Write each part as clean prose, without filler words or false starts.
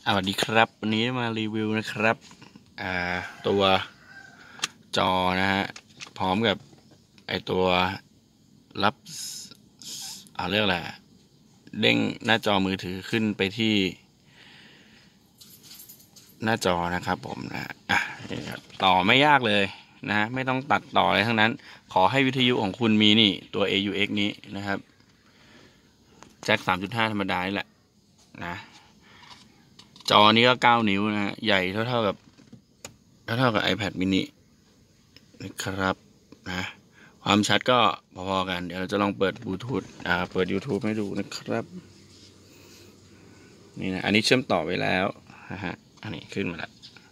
สวัสดีครับวันนี้มารีวิวนะครับตัวจอนะฮะพร้อมกับไอตัวรับเรียกอะไรเด้งหน้าจอมือถือขึ้นไปที่หน้าจอนะครับผมนะนี่ครับต่อไม่ยากเลยนะไม่ต้องตัดต่ออะไรทั้งนั้นขอให้วิทยุของคุณมีนี่ตัว AUX นี้นะครับแจ็ค 3.5 ธรรมดานี่แหละนะจอนี้ก็9 นิ้วนะใหญ่เท่ากับiPad mini นะครับนะความชัดก็พอๆกันเดี๋ยวเราจะลองเปิดบลูทูธเปิด YouTube ให้ดูนะครับนี่นะอันนี้เชื่อมต่อไปแล้วนะฮะอันนี้ขึ้นมาแล้ว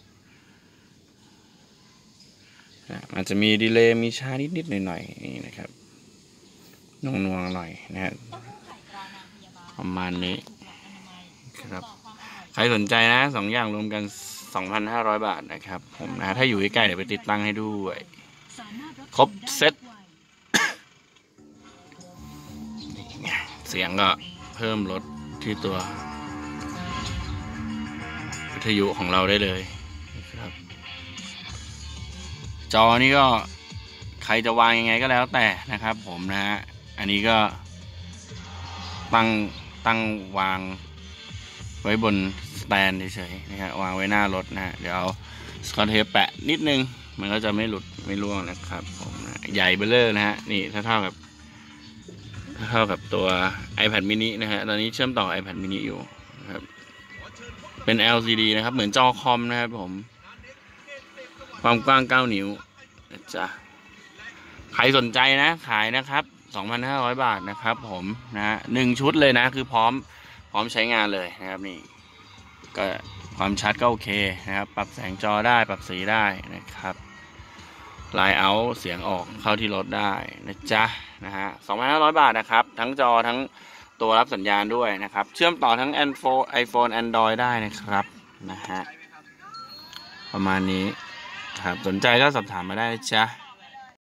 มันจะมีดีเลย์มีช้านิดๆหน่อยๆนี่นะครับนวงๆหน่อยนะฮะประมาณนี้ครับใครสนใจนะ2 อย่างรวมกัน 2,500 บาทนะครับผมนะถ้าอยู่ใกล้ๆเดี๋ยวไปติดตั้งให้ด้วยครบเซ็ตเสียงก็เพิ่มลดที่ตัววิทยุของเราได้เลยนะครับจอนี้ก็ใครจะวางยังไงก็แล้วแต่นะครับผมนะฮะอันนี้ก็ตั้งวางไว้บนสแตนเฉยๆนะครับวางไว้หน้ารถนะเดี๋ยวเอาสกอตเทปแปะนิดนึงมันก็จะไม่หลุดไม่ร่วงนะครับผมนะใหญ่เบ้อเร่อนะฮะนี่เท่ากับตัว iPad mini นะฮะตอนนี้เชื่อมต่อ iPad mini อยู่นะครับเป็น LCD นะครับเหมือนจอคอมนะครับผมความกว้าง9 นิ้วนะจ๊ะใครสนใจนะขายนะครับ 2,500 บาทนะครับผมนะ1 ชุดเลยนะคือพร้อมใช้งานเลยนะครับนี่ก็ความชัดก็โอเคนะครับปรับแสงจอได้ปรับสีได้นะครับไลน์เอาเสียงออกเข้าที่รถได้นะจ๊ะนะฮะ 2,500 บาทนะครับทั้งจอทั้งตัวรับสัญญาณด้วยนะครับเชื่อมต่อทั้ง iPhone Android ได้นะครับนะฮะประมาณนี้ครับสนใจก็สอบถามมาได้นะจ๊ะ